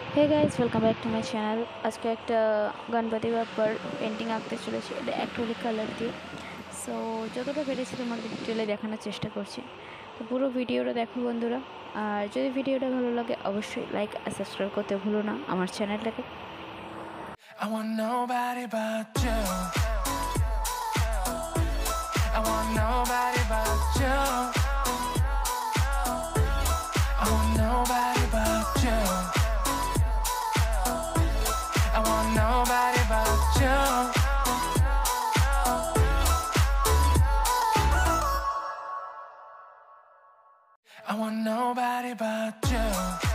Hey guys, welcome back to my channel. আজকে একটা Ganapati বাপ্পার painting আঁকতে চলেছি, এটা অ্যাক্রিলিক কালার দিয়ে। সো যতটা পেরেছি তোমাদের ডিটেলে দেখানোর চেষ্টা করছি। তো পুরো ভিডিওটা দেখো বন্ধুরা। আর যদি ভিডিওটা ভালো লাগে অবশ্যই লাইক আর সাবস্ক্রাইব করতে ভুলো না আমার চ্যানেলটাকে। I want nobody but you. I want nobody but you. I want nobody but you. I want nobody but you. I want nobody but you.